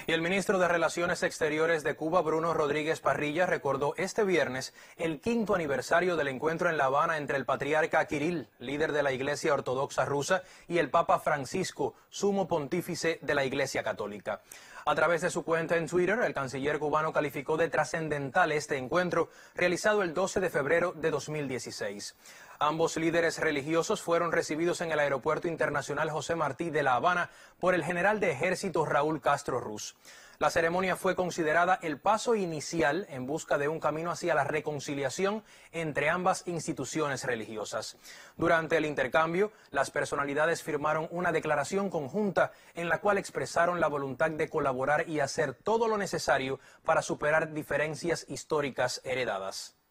Y el ministro de Relaciones Exteriores de Cuba, Bruno Rodríguez Parrilla, recordó este viernes el 5º aniversario del encuentro en La Habana entre el patriarca Kirill, líder de la Iglesia Ortodoxa rusa, y el Papa Francisco, sumo pontífice de la Iglesia Católica. A través de su cuenta en Twitter, el canciller cubano calificó de trascendental este encuentro realizado el 12 de febrero de 2016. Ambos líderes religiosos fueron recibidos en el Aeropuerto Internacional José Martí de La Habana por el general de ejército Raúl Castro Ruz. La ceremonia fue considerada el paso inicial en busca de un camino hacia la reconciliación entre ambas instituciones religiosas. Durante el intercambio, las personalidades firmaron una declaración conjunta en la cual expresaron la voluntad de colaborar y hacer todo lo necesario para superar diferencias históricas heredadas.